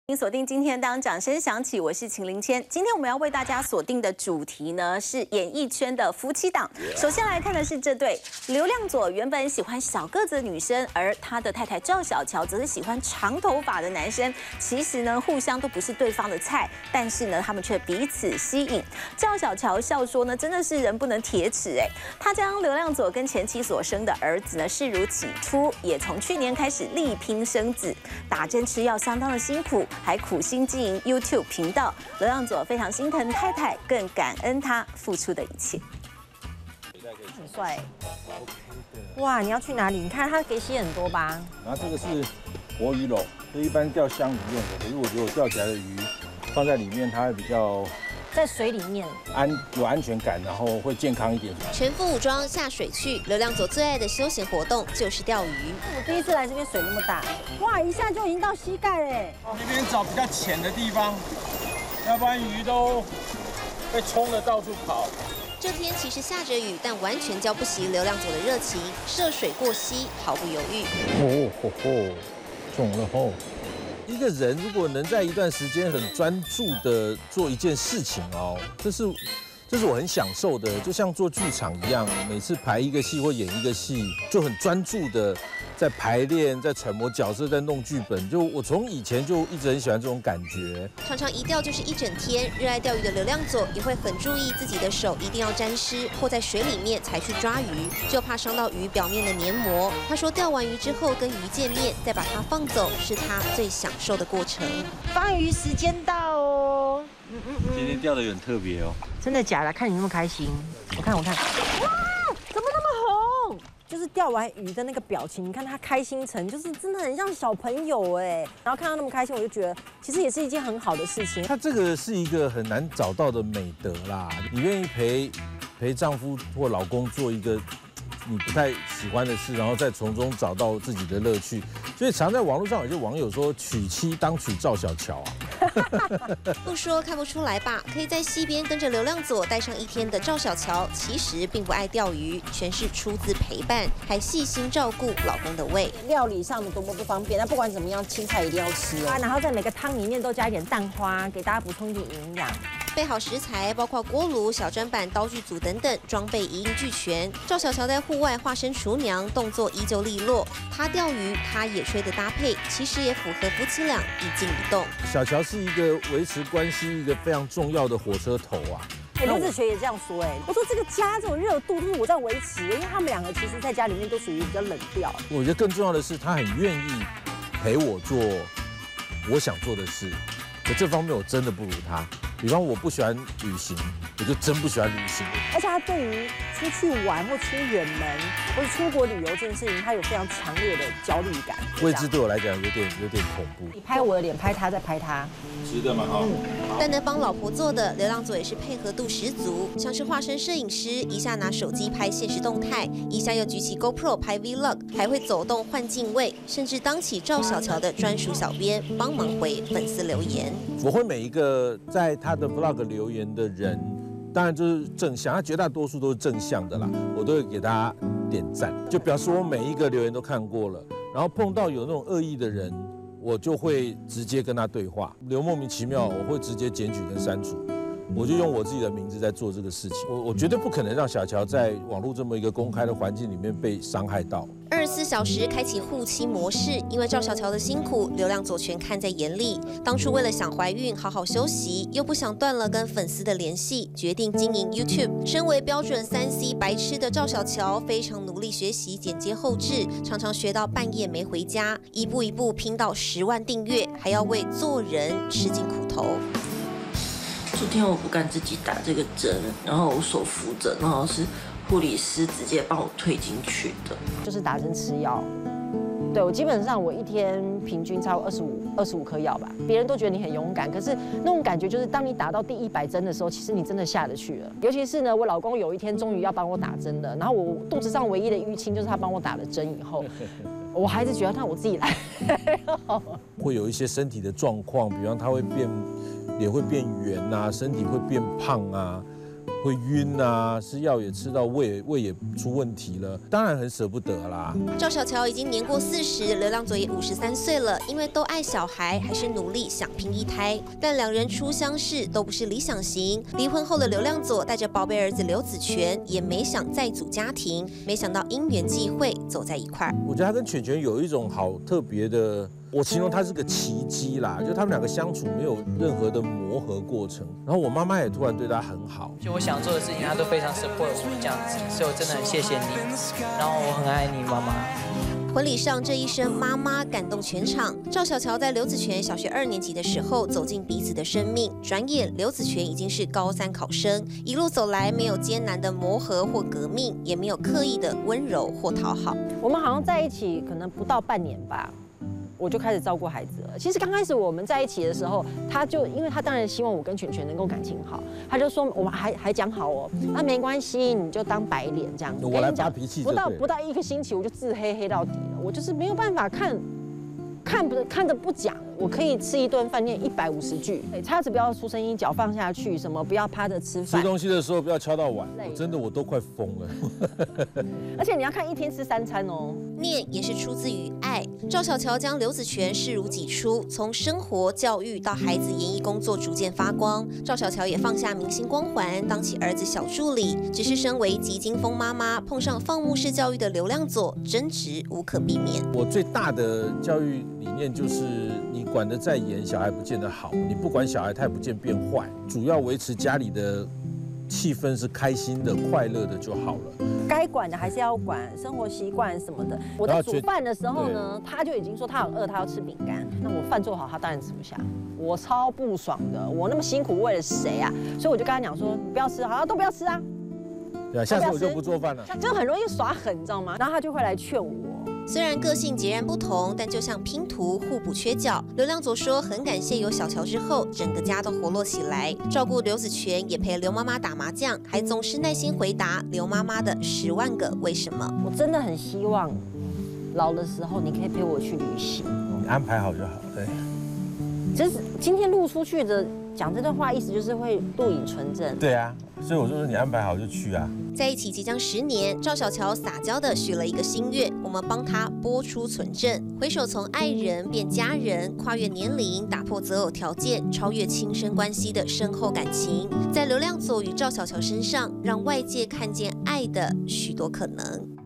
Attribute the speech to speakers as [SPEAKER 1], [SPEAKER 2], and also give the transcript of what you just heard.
[SPEAKER 1] 请锁定今天当掌声响起，我是秦林谦。今天我们要为大家锁定的主题呢是演艺圈的夫妻档。首先来看的是这对刘亮佐，原本喜欢小个子的女生，而他的太太赵小乔则是喜欢长头发的男生。其实呢，互相都不是对方的菜，但是呢，他们却彼此吸引。赵小乔笑说呢，真的是人不能铁齿哎。他将刘亮佐跟前妻所生的儿子呢视如己出，也从去年开始力拼生子，打针吃药相当的辛苦。 还苦心经营 YouTube 频道，刘亮佐非常心疼太太，更感恩他付出的一切。
[SPEAKER 2] 很帅，哇！你要去哪里？你看他给洗很多吧。
[SPEAKER 3] 然后这个是活鱼篓，这一般钓香鱼用的，可是我觉得我钓起来的鱼放在里面，它会比较。
[SPEAKER 2] 在水里面
[SPEAKER 3] 有安全感，然后会健康一点。
[SPEAKER 4] 全副武装下水去，刘亮佐最爱的休闲活动就是钓鱼。
[SPEAKER 2] 我第一次来这边水那么大，哇，一下就已经到膝盖嘞。
[SPEAKER 3] 那边找比较浅的地方，要不然鱼都被冲得到处跑。
[SPEAKER 4] 这天其实下着雨，但完全浇不熄刘亮佐的热情，涉水过溪毫不犹豫。
[SPEAKER 3] 哦吼吼，中了吼！ 一个人如果能在一段时间很专注的做一件事情哦，这是我很享受的，就像做剧场一样，每次排一个戏或演一个戏，就很专注的在排练，在揣摩角色，在弄剧本。就我从以前就一直很喜欢这种感觉。
[SPEAKER 4] 常常一钓就是一整天，热爱钓鱼的刘亮佐也会很注意自己的手一定要沾湿，或在水里面才去抓鱼，就怕伤到鱼表面的黏膜。他说钓完鱼之后跟鱼见面，再把它放走，是他最享受的过程。
[SPEAKER 2] 放鱼时间到哦。
[SPEAKER 3] 今天钓的很特别哦。
[SPEAKER 2] 真的假的？看你那么开心，我看，哇，怎么那么红？就是钓完鱼的那个表情，你看他开心成，就是真的很像小朋友哎。然后看他那么开心，我就觉得其实也是一件很好的事情。
[SPEAKER 3] 他这个是一个很难找到的美德啦，你愿意陪丈夫或老公做一个你不太喜欢的事，然后再从中找到自己的乐趣。所以常在网络上有些网友说，娶妻当娶赵小乔啊。
[SPEAKER 4] 不说看不出来吧？可以在溪边跟着刘亮佐待上一天的赵小乔，其实并不爱钓鱼，全是出自陪伴，还细心照顾老公的胃。
[SPEAKER 2] 料理上的多么不方便，那不管怎么样，青菜一定要吃哦。然后在每个汤里面都加一点蛋花，给大家补充一点营养。
[SPEAKER 4] 备好食材，包括锅炉、小砧板、刀具组等等，装备一应俱全。赵小乔在户外化身厨娘，动作依旧利落。他钓鱼，他野炊的搭配，其实也符合夫妻俩一静一动。
[SPEAKER 3] 小乔是一个维持关系一个非常重要的火车头啊。
[SPEAKER 2] 刘子学也这样说哎，我说这个家这种热度都是我在维持，因为他们两个其实在家里面都属于比较冷调。
[SPEAKER 3] 我觉得更重要的是，他很愿意陪我做我想做的事，可这方面我真的不如他。 比方我不喜欢旅行，我就真不喜欢旅行。
[SPEAKER 2] 而且他对于出去玩或出远门或者出国旅游这件事情，他有非常强烈的焦虑感。
[SPEAKER 3] 未知对我来讲有点恐怖。
[SPEAKER 2] 你拍我的脸，拍他，再拍他，
[SPEAKER 3] 值得吗？哈。
[SPEAKER 4] 但能帮老婆做的，刘亮佐也是配合度十足，像是化身摄影师，一下拿手机拍现实动态，一下又举起 GoPro 拍 Vlog， 还会走动换镜位，甚至当起赵小乔的专属小编，帮忙回粉丝留言。
[SPEAKER 3] 我会每一个在他的 Vlog 留言的人，当然就是正向，他绝大多数都是正向的啦，我都会给大家点赞，就表示我每一个留言都看过了。然后碰到有那种恶意的人，我就会直接跟他对话，留莫名其妙，我会直接检举跟删除。 我就用我自己的名字在做这个事情，我绝对不可能让小乔在网络这么一个公开的环境里面被伤害到。
[SPEAKER 4] 24小时开启护妻模式，因为赵小乔的辛苦，刘亮佐全看在眼里。当初为了想怀孕好好休息，又不想断了跟粉丝的联系，决定经营 YouTube。身为标准3C 白痴的赵小乔，非常努力学习剪接后制，常常学到半夜没回家，一步一步拼到10万订阅，还要为做人吃尽苦头。
[SPEAKER 5] 昨天我不敢自己打这个针，然后我手扶着，然后是护理师直接帮我推进去的。
[SPEAKER 2] 就是打针吃药。对我基本上我一天平均超过25颗药吧。别人都觉得你很勇敢，可是那种感觉就是当你打到第100针的时候，其实你真的下得去了。尤其是呢，我老公有一天终于要帮我打针了，然后我肚子上唯一的淤青就是他帮我打了针以后。 我还是觉得，那我自己来。
[SPEAKER 3] 会有一些身体的状况，比方他会脸会变圆啊，身体会变胖啊， 会晕啊，吃药也吃到胃也出问题了，当然很舍不得啦。
[SPEAKER 4] 赵小乔已经年过40，流浪佐也53岁了，因为都爱小孩，还是努力想拼一胎。但两人初相识都不是理想型，离婚后的流浪佐带着宝贝儿子刘子权，也没想再组家庭，没想到因缘际会走在一块儿。
[SPEAKER 3] 我觉得他跟犬犬有一种好特别的。我形容它是个奇迹啦，就他们两个相处没有任何的磨合过程，然后我妈妈也突然对他很好，
[SPEAKER 6] 就我想做的事情，他都非常 support 我这样子，所以我真的很谢谢你，然后我很爱你，妈妈。
[SPEAKER 4] 婚礼上这一声妈妈感动全场。赵小乔在刘子权小学2年级的时候走进彼此的生命，转眼刘子权已经是高3考生，一路走来没有艰难的磨合或革命，也没有刻意的温柔或讨好。
[SPEAKER 2] 我们好像在一起可能不到半年吧。我就开始照顾孩子了。其实刚开始我们在一起的时候，他就因为他当然希望我跟犬犬能够感情好，他就说我们还讲好哦，那没关系，你就当白脸这样子。
[SPEAKER 3] 我来发脾气就对了。
[SPEAKER 2] 不到1个星期，我就自黑到底了。我就是没有办法看着不讲，我可以吃一顿饭念150句。叉子不要出声音，脚放下去，什么不要趴着吃饭。
[SPEAKER 3] 吃东西的时候不要敲到碗，真的我都快疯了。
[SPEAKER 2] 而且你要看一天吃3餐哦。
[SPEAKER 4] 念也是出自于爱。赵小乔将刘子权视如己出，从生活教育到孩子演艺工作逐渐发光。赵小乔也放下明星光环，当起儿子小助理。只是身为急惊风妈妈，碰上放牧式教育的流浪佐，争执无可避免。
[SPEAKER 3] 我最大的教育理念就是，你管得再严，小孩不见得好；你不管小孩，他也不见变坏。主要维持家里的气氛是开心的、快乐的就好了。
[SPEAKER 2] 该管的还是要管，生活习惯什么的。我在煮饭的时候呢，他就已经说他很饿，他要吃饼干。那我饭做好，他当然吃不下，我超不爽的。我那么辛苦为了谁啊？所以我就跟他讲说，你不要吃，好，都不要吃啊。
[SPEAKER 3] 对啊，下次我就不做饭了。
[SPEAKER 2] 就很容易耍狠，你知道吗？然后他就会来劝我。
[SPEAKER 4] 虽然个性截然不同，但就像拼图，互补缺角。流浪佐说很感谢有小乔之后，整个家都活络起来，照顾刘子权，也陪刘妈妈打麻将，还总是耐心回答刘妈妈的10万个为什么。
[SPEAKER 2] 我真的很希望老的时候你可以陪我去旅行，
[SPEAKER 3] 你安排好就好。对，
[SPEAKER 2] 就是今天录出去的讲这段话，意思就是会录影存证。
[SPEAKER 3] 对啊，所以我就说你安排好就去啊。
[SPEAKER 4] 在一起即将10年，赵小乔撒娇的许了一个心愿，我们帮他播出存证。回首从爱人变家人，跨越年龄，打破择偶条件，超越亲生关系的深厚感情，在流浪佐与赵小乔身上，让外界看见爱的许多可能。